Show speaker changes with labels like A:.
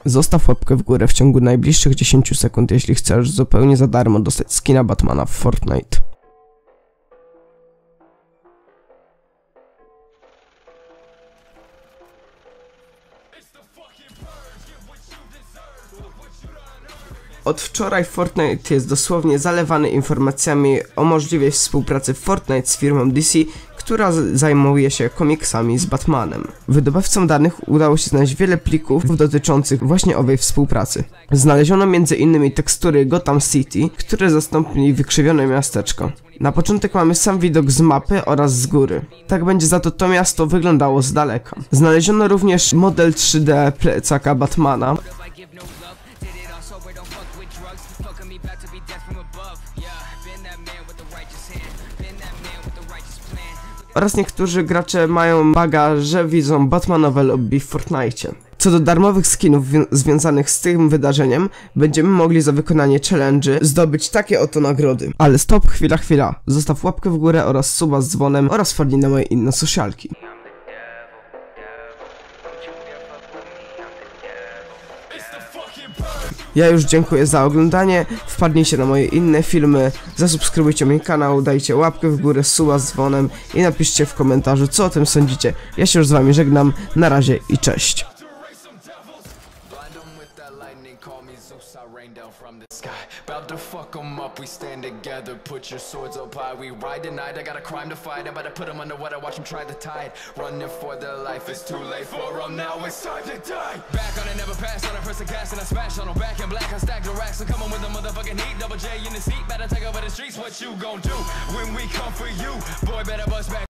A: Zostaw łapkę w górę w ciągu najbliższych 10 sekund, jeśli chcesz zupełnie za darmo dostać skina Batmana w Fortnite. Od wczoraj Fortnite jest dosłownie zalewany informacjami o możliwej współpracy Fortnite z firmą DC, która zajmuje się komiksami z Batmanem. Wydobywcom danych udało się znaleźć wiele plików dotyczących właśnie owej współpracy. Znaleziono m.in. tekstury Gotham City, które zastąpili wykrzywione miasteczko. Na początek mamy sam widok z mapy oraz z góry. Tak będzie za to miasto wyglądało z daleka. Znaleziono również model 3D plecaka Batmana, oraz niektórzy gracze mają buga, że widzą Batmanowe lobby w Fortnite. Co do darmowych skinów związanych z tym wydarzeniem, będziemy mogli za wykonanie challenge'y zdobyć takie oto nagrody. Ale stop, chwila. Zostaw łapkę w górę oraz suba z dzwonem oraz wpadnij na moje inne socialki. Ja już dziękuję za oglądanie, wpadnijcie na moje inne filmy, zasubskrybujcie mój kanał, dajcie łapkę w górę, suba z dzwonem i napiszcie w komentarzu, co o tym sądzicie. Ja się już z wami żegnam, na razie i cześć.
B: About to fuck 'em up, we stand together, put your swords up high, we ride tonight, I got a crime to fight, I'm about to put 'em underwater, watch 'em try the tide, running for their life, it's too late for 'em now, it's time to die. Back on it, never pass, on a press the gas, and I smash on 'em, back in black, I stack the racks, I'm coming with the motherfucking heat, double J in the seat, better take over the streets, what you gon' do, when we come for you, boy better bust back.